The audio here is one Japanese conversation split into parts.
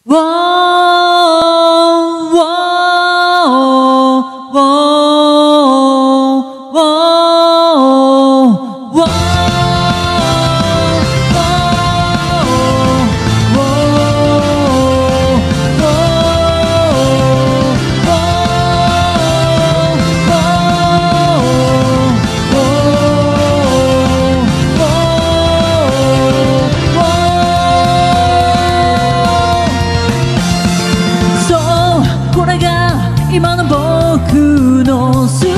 今の僕の姿、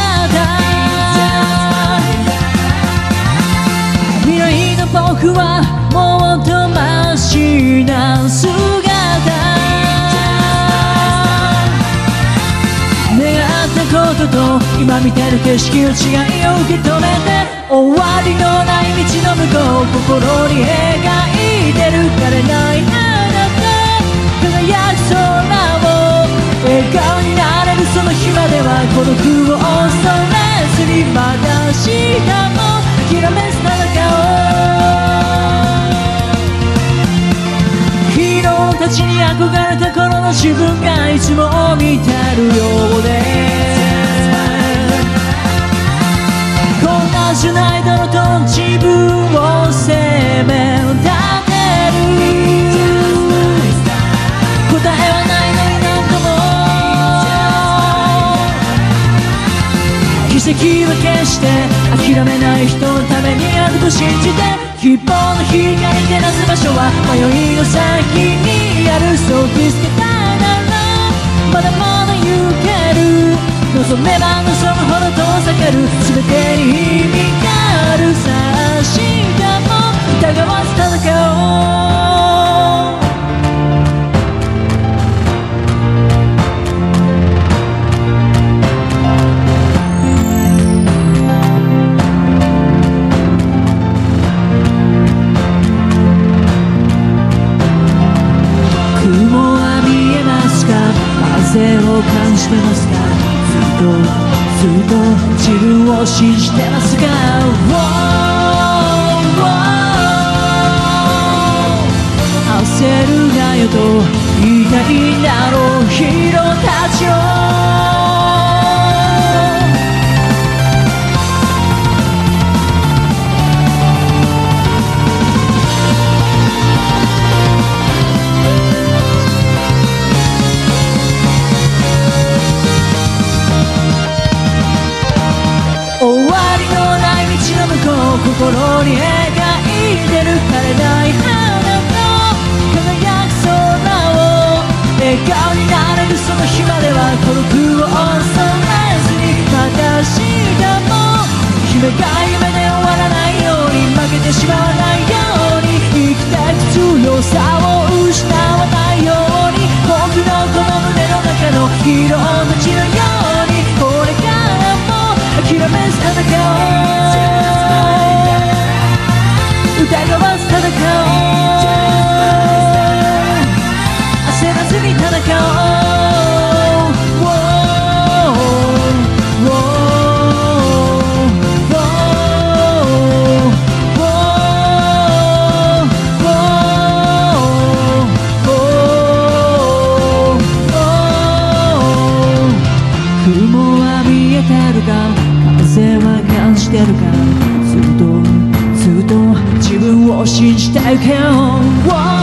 未来の僕はもっとマシな姿、願ったことと今見てる景色の違いを受け止めて、終わりのない道の向こう、心に描いてる枯れない花で輝く空を笑顔になれるその日までは孤独を恐れずに、まだ明日も諦めず戦おう。ヒーローたちに憧れた頃の自分がいつも見てるようで、こんなんじゃないだろうと自分を責め立てる。答えはないのに何度も奇跡は決して諦めない人のためにあると信じて、希望の光照らす場所は迷いの先にある。そう見つけたならまだまだ行ける。望めば望むほど遠ざかる全てに意味がある。さあ明日も疑わず戦おう。風を感じてますか？ずっと自分を信じてますか？焦るなよと言いたいんだろうヒーローたちよ。心に描いてる枯れない花と輝く空を、笑顔になれるその日までは孤独を恐れずに、また明日も夢が夢で終わらないように、負けてしまわないように、生きていく強さを失わないように、僕のこの胸の中のヒーローたちのように、これからも諦めず戦おう。疑わず戦おう。焦らずに戦おう。雲は見えてるか？風は感じてるか？ずっと自分を信じていけよ。